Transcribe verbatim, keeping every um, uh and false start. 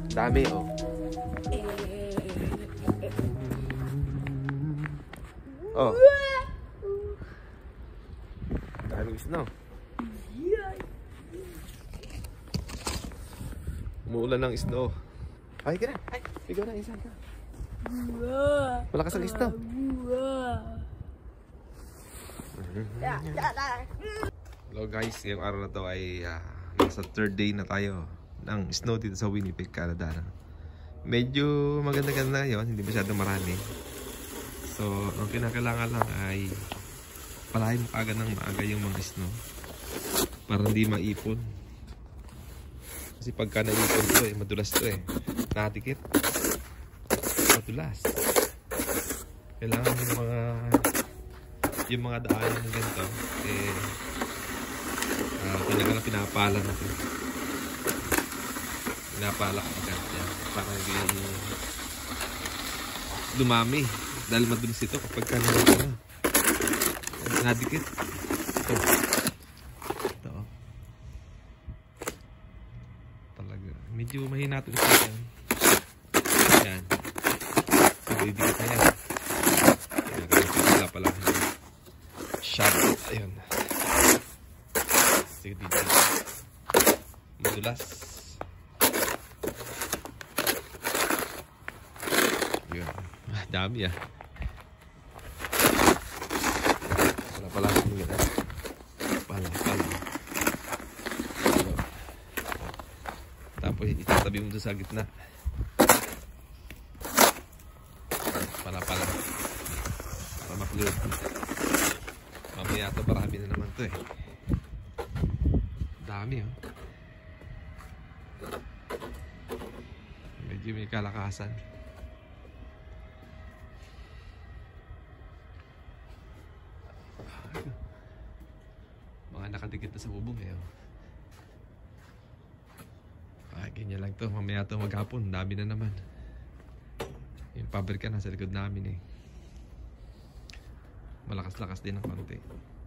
Dami, oh. Oh. Daming snow. Umuulan ng snow. Ay, ka na. Ay, ikaw na, isa ka. Malakas ang snow. Hello guys, ngayong araw na to ay uh, nasa third day na tayo ng snow dito sa Winnipeg, Canada. Medyo maganda-ganda ngayon, hindi masyadong marami. So, ang kinakailangan lang ay palahin mo agad ng maaga yung mga snow para hindi maipon. Kasi pagka naipon to eh, madulas to eh. Nakadikit. Madulas. Kailangan yung mga yung mga daanan ng ganito eh uh, pinagalang pinapala natin. Pinapala ka agad yan para hindi dumami. Dahil madulas ito kapag ka na nadikit. Ito. Ito. Talaga. Medyo mahina ito ito yan. Yan. Didikit na yan. Wala pala. Shadow. Ayun. Sige dito. Madulas. Ayun. Ah, dami ah. Pala gitu. Pala, pala. So, tapos itatabi mo sa gitna. Pala, pala. Para maklud. Mamaya ito marami na naman to eh. Dami oh. Medyo may kalakasan. Mga nakadikit na sa bubong eh. Ah, ganyan lang to. Mamaya to maghapon. Dami na naman. Yung pabrika nasa likod namin eh. Malakas-lakas din ng konti.